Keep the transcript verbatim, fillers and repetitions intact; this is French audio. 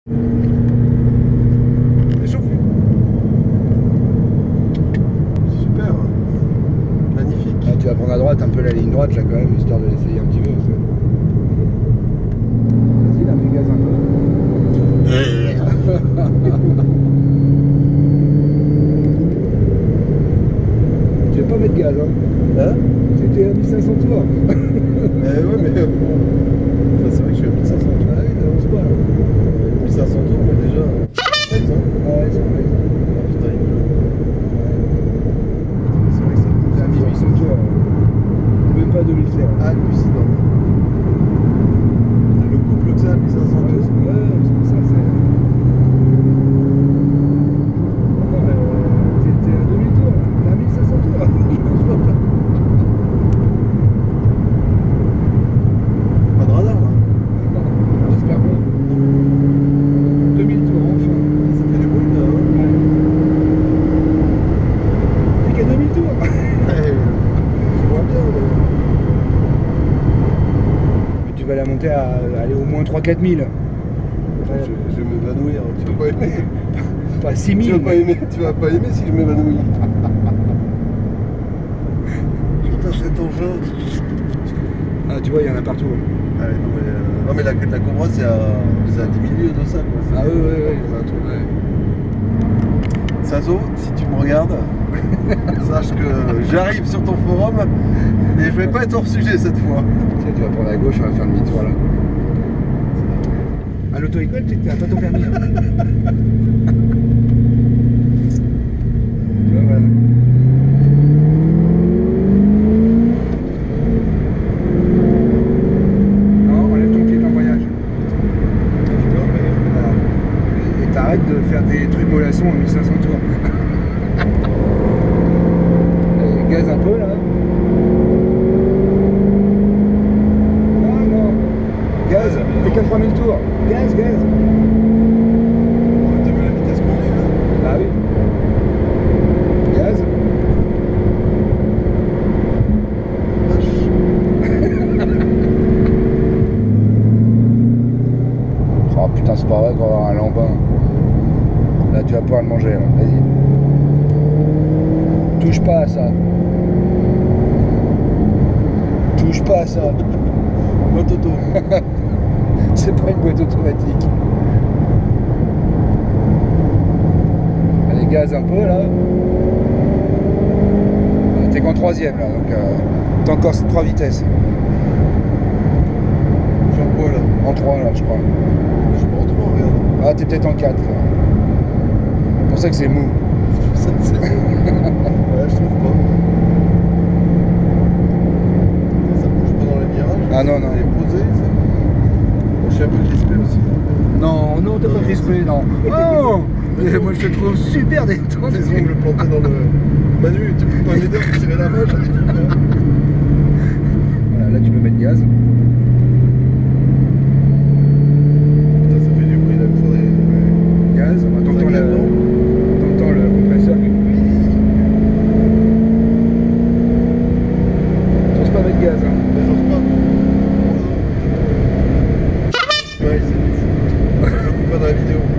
C'est chauffé. Super. Magnifique. Ah, tu vas prendre à droite un peu la ligne droite là quand même, histoire de l'essayer un petit peu. Vas-y, là, mets gaz un peu. Tu veux pas mettre gaz, hein? Hein? T'étais à mille cinq cents tours. Eh ouais, mais bon. Ça, c'est vrai que je suis à mille cinq cents tours. Ah oui, t'avances pas là. mille cinq cents tours, mais déjà. Ouais, ça. Ah ouais, c'est vrai. Ah, putain, il pleut. C'est vrai que ça. T'es à mille huit cents tours. T'es même pas à deux mille clairs. Hallucinant. Le couple que ça à mille cinq cents tours. Ouais, c'est ça, c'est. Non, mais euh, t'es t'es à deux mille tours. T'es à mille cinq cents tours. Pas de radar là. J'espère pas. deux mille tours, enfin. Ça fait du bruit là. Hein. Ouais. T'es qu'à deux mille tours. Ouais, je vois bien. Mais... Mais tu vas la monter à aller au moins trois quatre mille. Ouais, je, je vais m'évanouir. Tu vas pas aimer. Pas six Tu mille. vas pas aimer. Tu vas pas aimer si je m'évanouis. Putain, cet engin. Ah, tu vois, il y en a partout. Ah ouais, non, mais, euh, non, mais la, la Cobra, c'est à, c'est à dix mille lieues de ça. Quoi. Ah oui, oui, oui. On a un truc. Sazo, si tu me regardes, sache que j'arrive sur ton forum et je vais pas être hors sujet cette fois. Tiens, tu vas prendre à gauche, on va faire demi-tour là. À l'auto-école, tu n'as pas ton permis. Hein. Tu vois, voilà. Non, enlève ton pied de l'embrayage. Voilà. Et t'arrêtes de faire des trucs mollassons à mille cinq cents tours. Allez, gaz un peu là. Non, non. Gaz, t'es qu'à trois mille tours. Gaz, gaz. T'as vu la vitesse qu'on est là? Bah oui. Gaz. Vache. Oh putain, c'est pas vrai qu'on va avoir un lambin. Là, tu vas pouvoir le manger, là. Vas-y. Touche pas à ça. Touche pas à ça. Boîte auto. C'est pas une boîte automatique. Allez, gaz un peu, là. Euh, T'es qu'en troisième, là. Donc, euh, t'as encore trois vitesses. Je suis en quoi là? En trois, là, je crois. Je suis pas en trois, regarde. Ah, t'es peut-être en quatre, là. C'est pour ça que c'est mou. Ça, c'est... Ouais, je trouve pas. Ça bouge pas dans les virages. Ah non, non. Elle est posée, ça. Bon, je suis un peu crispé aussi. Non, non, t'es pas crispé, non. Oh mais moi, je te trouve super détendu. Les ongles plantés dans le... Manu, tu peux pas m'aider à tirer la main, j'arrive pas. Voilà, là, tu peux mettre gaz. Putain, ça fait du bruit là, il faudrait... Gaz, t'entends le... t'entends le compresseur qui... T'oses pas mettre gaz, hein. Mais j'ose pas. Ouais, c'est fou. Je le coupe pas dans la vidéo.